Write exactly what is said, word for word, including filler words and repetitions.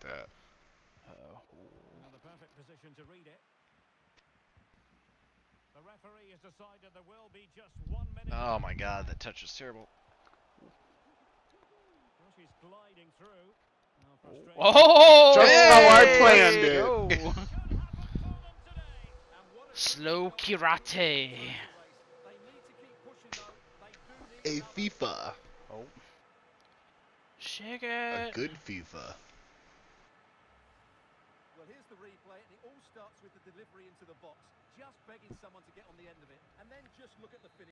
Yeah. Uh, And the perfect position to read it. The referee has decided there will be just one minute. Oh my God, that touch is terrible. Well, she's gliding through. Now frustrated. oh! Just how I planned Let's it. go. Could happen for them today. And what a Slow crucial goal to karate. win the race. They need to keep pushing though. They do need A another. FIFA. Oh. Shake A it. good FIFA. Well, here's the replay, and it all starts with the delivery into the box. Just begging someone to get on the end of it, and then just look at the finish.